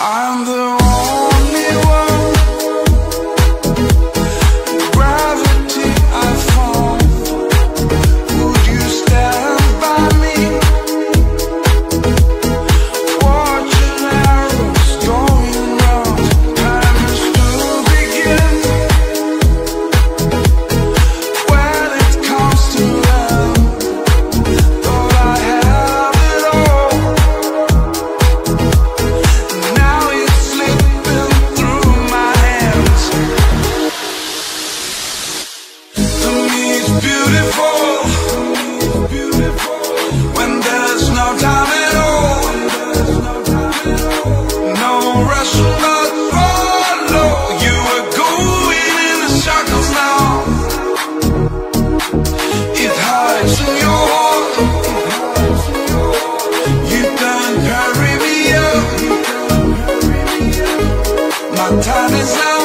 I'm the only one. Gravity I found. Would you stand by me? Watching arrows going round. Time is to begin. When it comes to love, thought I have it all. Now it's slipping through my hands. To me it's beautiful when there's no time at all. No rush but follow. You are going in the circles now. It hides in your heart. You can carry me up. My time is now.